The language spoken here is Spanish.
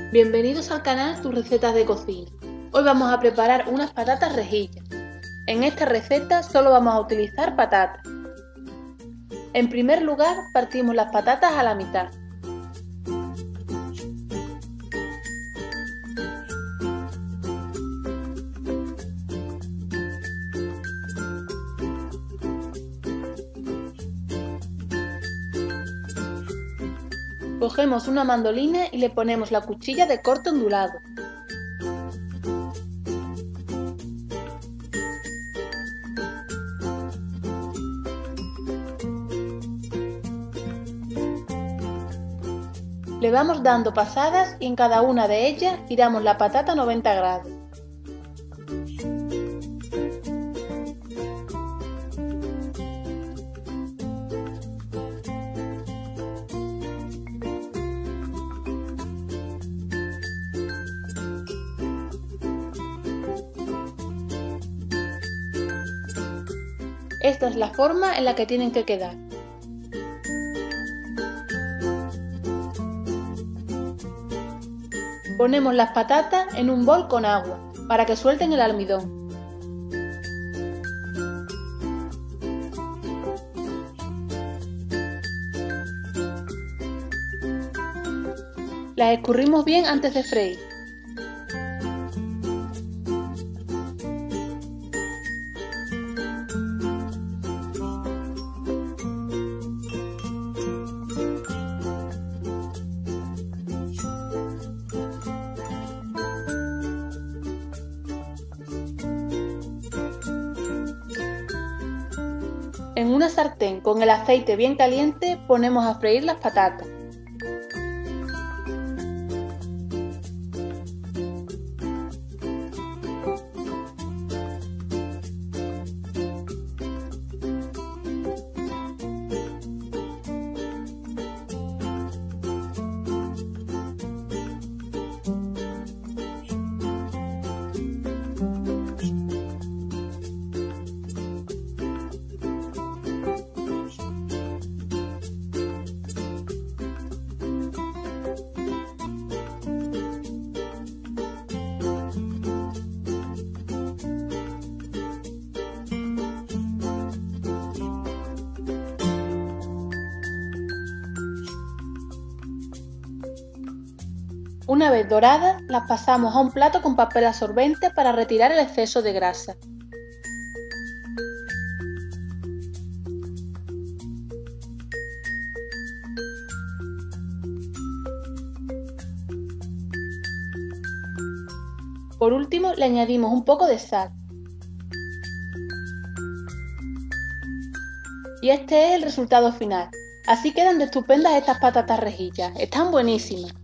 Bienvenidos al canal Tus Recetas de Cocina. Hoy vamos a preparar unas patatas rejillas. En esta receta solo vamos a utilizar patatas. En primer lugar, partimos las patatas a la mitad. Cogemos una mandolina y le ponemos la cuchilla de corte ondulado. Le vamos dando pasadas y en cada una de ellas giramos la patata a 90 grados. Esta es la forma en la que tienen que quedar. Ponemos las patatas en un bol con agua para que suelten el almidón. Las escurrimos bien antes de freír. En una sartén con el aceite bien caliente ponemos a freír las patatas. Una vez doradas, las pasamos a un plato con papel absorbente para retirar el exceso de grasa. Por último, le añadimos un poco de sal. Y este es el resultado final. Así quedan de estupendas estas patatas rejillas. Están buenísimas.